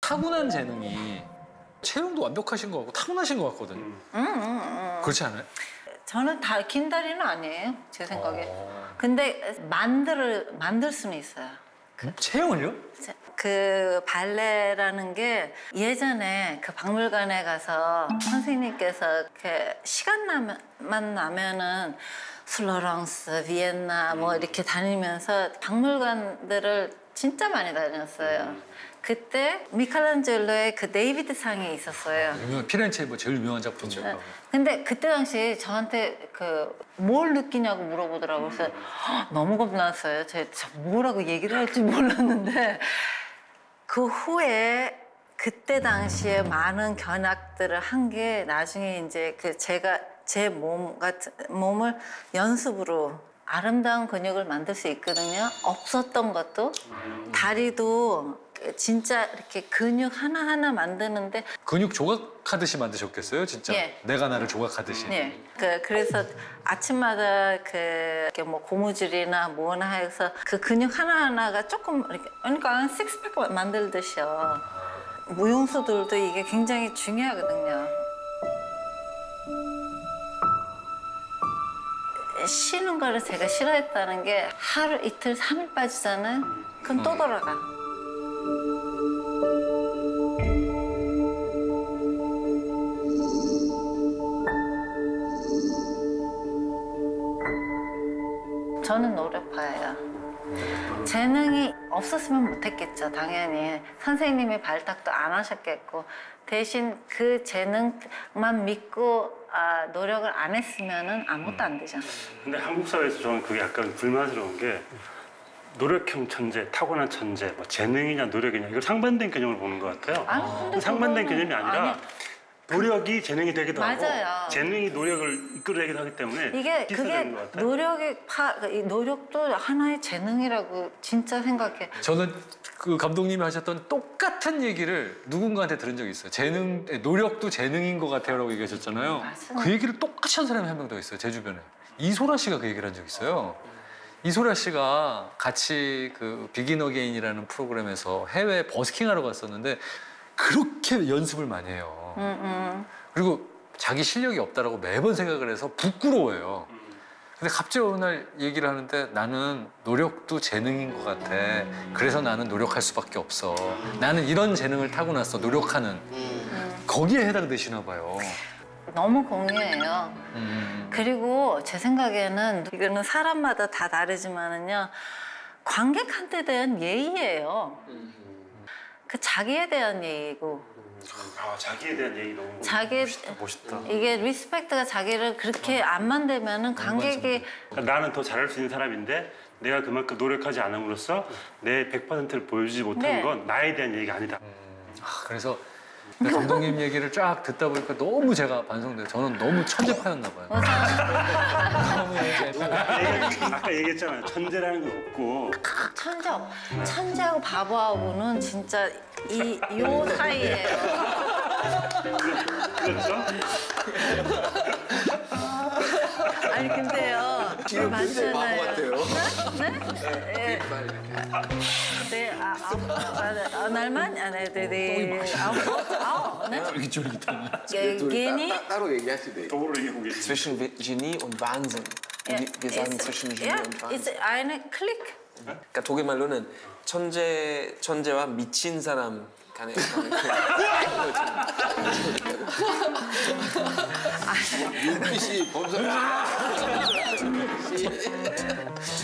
타고난 재능이 체형도 완벽하신 것 같고 타고나신 것 같거든요. 그렇지 않아요? 저는 다 긴 다리는 아니에요, 제 생각에. 근데 만들 수는 있어요. 체형을요? 그 발레라는 게 예전에 그 박물관에 가서 선생님께서 그 시간만 나면은 플로렌스, 비엔나 뭐 이렇게 다니면서 박물관들을 진짜 많이 다녔어요. 그때 미켈란젤로의 그 데이비드 상이 있었어요. 피렌체의 뭐 제일 유명한 작품이죠. 네. 근데 그때 당시 저한테 그 뭘 느끼냐고 물어보더라고요. 그래서 너무 겁났어요. 제가 뭐라고 얘기를 할지 몰랐는데 그 후에 그때 당시에 많은 견학들을 한 게 나중에 이제 그 제가 제 몸을 연습으로 아름다운 근육을 만들 수 있거든요. 없었던 것도 다리도 진짜 이렇게 근육 하나하나 만드는데 근육 조각하듯이 만드셨겠어요, 진짜? 예. 내가 나를 조각하듯이. 네. 그래서 아침마다 이렇게 뭐 고무줄이나 뭐나 해서 그 근육 하나하나가 조금 이렇게 그러니까 식스팩 만들듯이요. 무용수들도 이게 굉장히 중요하거든요. 쉬는 거를 제가 싫어했다는 게 하루 이틀 3일 빠지잖아요. 그럼 또 돌아가. 저는 노력파예요. 재능이 없었으면 못했겠죠, 당연히. 선생님이 발탁도 안 하셨겠고 대신 그 재능만 믿고 노력을 안 했으면 아무것도 안 되잖아요. 근데 한국 사회에서 저는 그게 약간 불만스러운 게 노력형 천재, 타고난 천재, 뭐 재능이냐 노력이냐 이걸 상반된 개념으로 보는 것 같아요. 근데 상반된 개념이 아니라 아니, 노력이 재능이 되기도 맞아요. 하고 재능이 노력을 이끌어내기도 하기 때문에 이게 비슷한 그게 것 같아요. 노력도 하나의 재능이라고 진짜 생각해. 저는 그 감독님이 하셨던 똑같은 얘기를 누군가한테 들은 적이 있어요. 노력도 재능인 것 같아요라고 얘기하셨잖아요. 맞아요. 그 얘기를 똑같이 한 사람이 한 명 더 있어요, 제 주변에. 이소라 씨가 그 얘기를 한 적이 있어요. 이소라 씨가 같이 그 비긴 어게인이라는 프로그램에서 해외 버스킹하러 갔었는데 그렇게 연습을 많이 해요. 그리고 자기 실력이 없다라고 매번 생각을 해서 부끄러워해요. 근데 갑자기 어느 날 얘기를 하는데 나는 노력도 재능인 것 같아. 그래서 나는 노력할 수밖에 없어. 나는 이런 재능을 타고났어, 노력하는. 거기에 해당되시나 봐요. 너무 공유해요. 그리고 제 생각에는 이거는 사람마다 다 다르지만은요, 관객한테 대한 예의예요. 그 자기에 대한 예의고. 자기에 대한 얘기 너무 멋있다. 이게 리스펙트가 자기를 그렇게 안 만들면은 관객이 그러니까 나는 더 잘할 수 있는 사람인데 내가 그만큼 노력하지 않음으로써 내 100%를 보여주지 못하는 네. 건 나에 대한 얘기가 아니다. 그래서 감독님 얘기를 쫙 듣다 보니까 너무 제가 반성돼요. 저는 너무 천재파였나 봐요. 아까 얘기했잖아요. 천재라는 건 없고. 천재하고 바보하고는 진짜 요 사이예요. 그렇죠? 아니 근데요. 지금 굉장히 바보 같아요. 네? 날만? 네. 쫄깃쫄깃하네. Genie? 따로 얘기하시네. 도구를 얘기하고 Zwischen Genie und Wahnsinn. Wir sagen zwischen Genie und It's Wahnsinn. eine Klick. 그러니까 독일말로는 천재와 미친 사람 간의 윤비 씨 범죄.